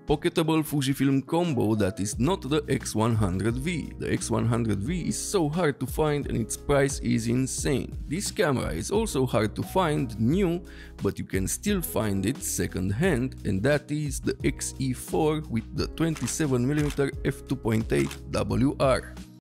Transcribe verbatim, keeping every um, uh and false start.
Pocketable Fujifilm combo that is not the X one hundred V. The X one hundred V is so hard to find and its price is insane. This camera is also hard to find new, but you can still find it second hand, and that is the X E four with the twenty-seven millimeter f two point eight W R.